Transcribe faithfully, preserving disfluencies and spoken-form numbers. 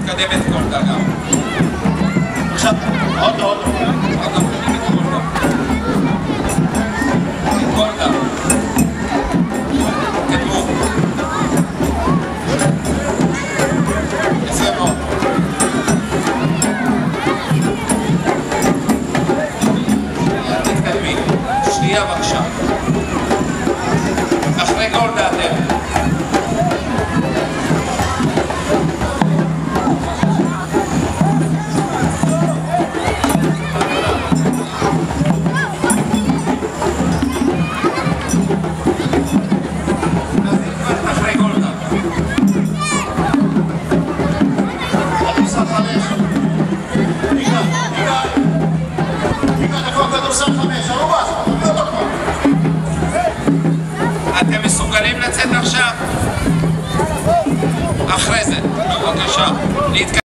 מתקדמת גולדה גם. עכשיו, עוד עוד. עוד מתקדמת גולדה. גולדה. תקדמו. יפה מאוד. תתקדמי. שנייה בבקשה. אחרי גולדה אתם. אתם מסוגלים לצאת עכשיו? אחרי זה, בבקשה, להתקדם.